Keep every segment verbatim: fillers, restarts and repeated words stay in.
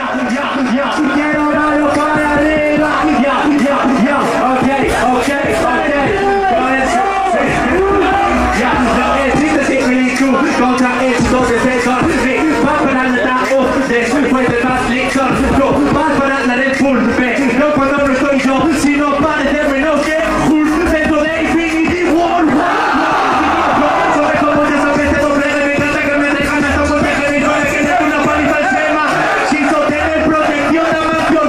ya, ya, quiero mano para arriba, ya, ya, ya, ok, ok, ok, con eso, ya, no existe similitud contra esto de sesor, ni vas para la taco, después de más licor, no vas para la Red Bull, ve, no cuando no estoy yo, sino para hacerme menos que Hulk dentro de Infinity War. Sobre cómo te sabes de doble de mi casa que me dejan hasta porque que mi colega que es una paliza al tema, sin sostener protección a más que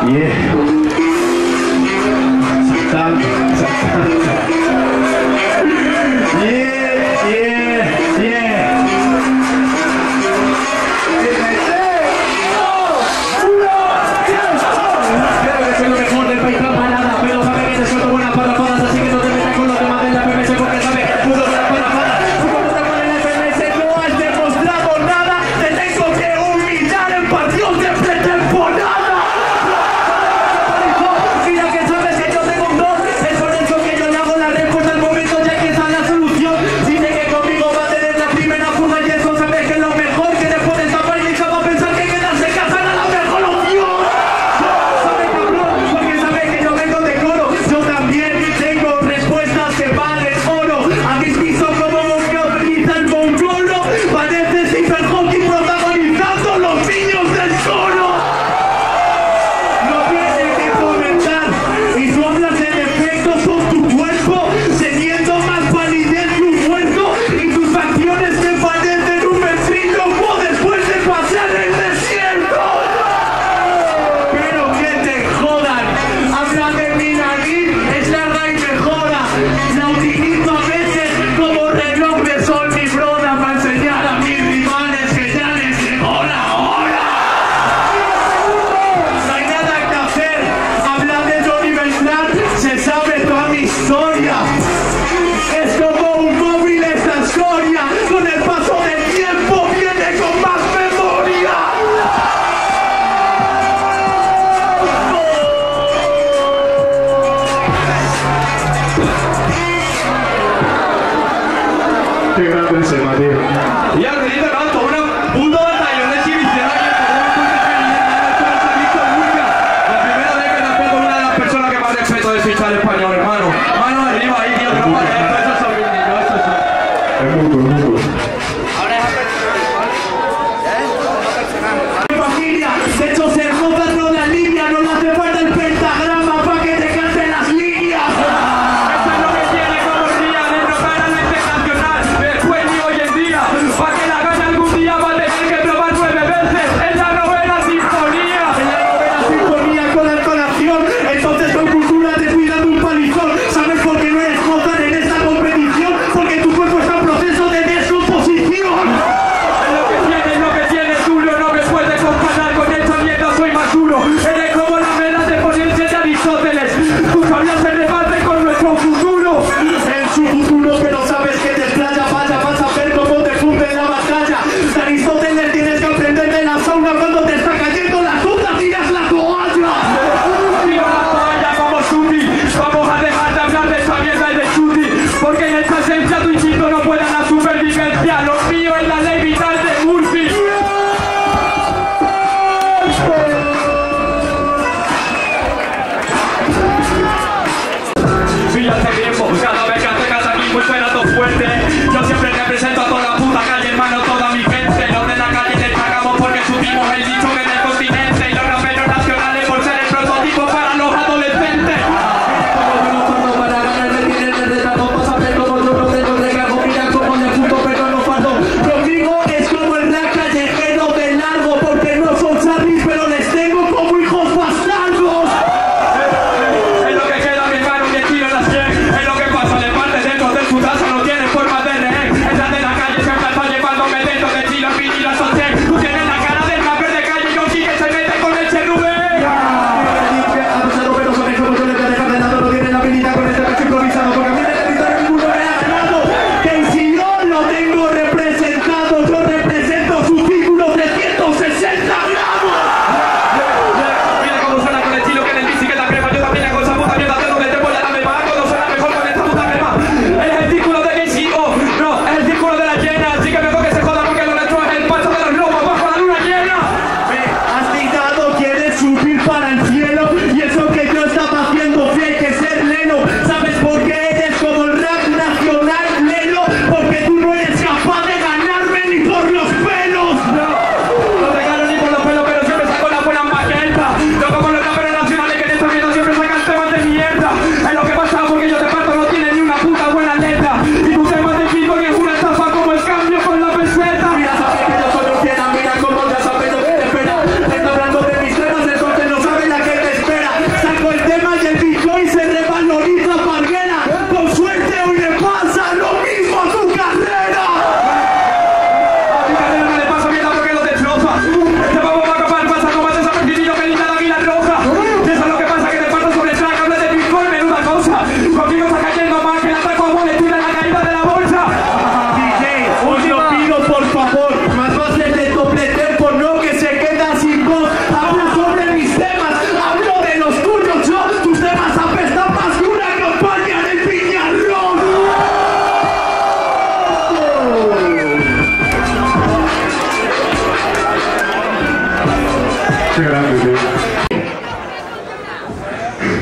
¿Sabes por qué no eres Mozart en esta competición? Porque tu cuerpo está en proceso de descomposición.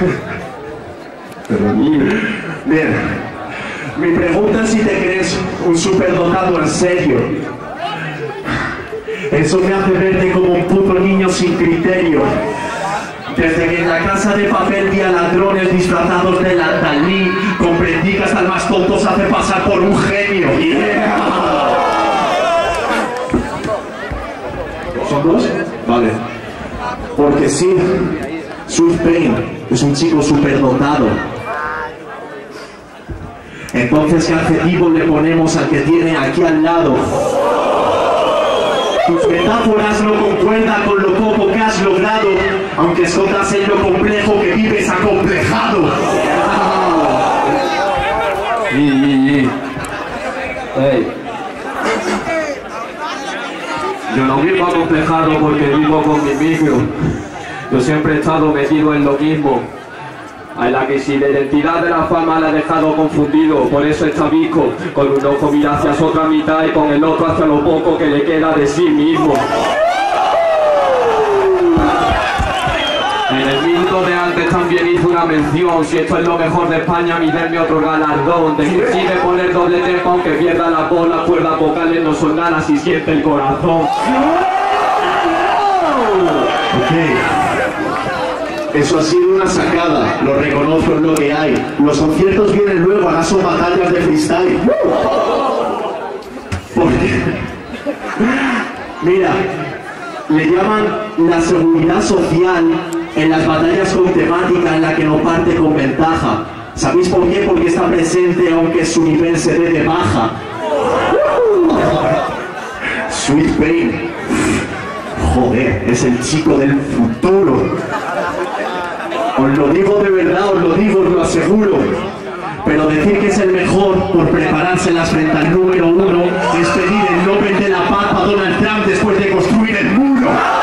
Bien, mi pregunta es si te crees un superdotado en serio. Eso me hace verte como un puto niño sin criterio. Desde que en la casa de papel vi a ladrones disfrazados de Landalí, comprendí que hasta el más tonto se hace pasar por un genio. Yeah. ¿Son dos? Vale. Porque sí, Sweet Pain es un chico superdotado. Entonces, ¿qué adjetivo le ponemos al que tiene aquí al lado? Tus metáforas no concuerdan con lo poco que has logrado, aunque escondas en lo complejo que vives acomplejado. Y, y, y. Hey. Yo no vivo acomplejado porque vivo con mi micro. Yo siempre he estado metido en lo mismo. A la que si la identidad de la fama la he dejado confundido, por eso está visco, con un ojo mira hacia su otra mitad y con el otro hacia lo poco que le queda de sí mismo. En el minuto de antes también hice una mención, si esto es lo mejor de España, mi denme otro galardón. Decide poner doble tempo aunque pierda la voz, las cuerdas vocales no son nada si siente el corazón. Okay. Eso ha sido una sacada, lo reconozco, es lo que hay. Los conciertos vienen luego, ahora son batallas de freestyle. Porque, mira, le llaman la seguridad social en las batallas con temática en la que no parte con ventaja. ¿Sabéis por qué? Porque está presente aunque su nivel se dé de baja. Sweet Pain. Joder, es el chico del futuro. Os lo digo de verdad, os lo digo, os lo aseguro. Pero decir que es el mejor por preparárselas frente al número uno es pedir el Nobel de la Paz a Donald Trump después de construir el muro.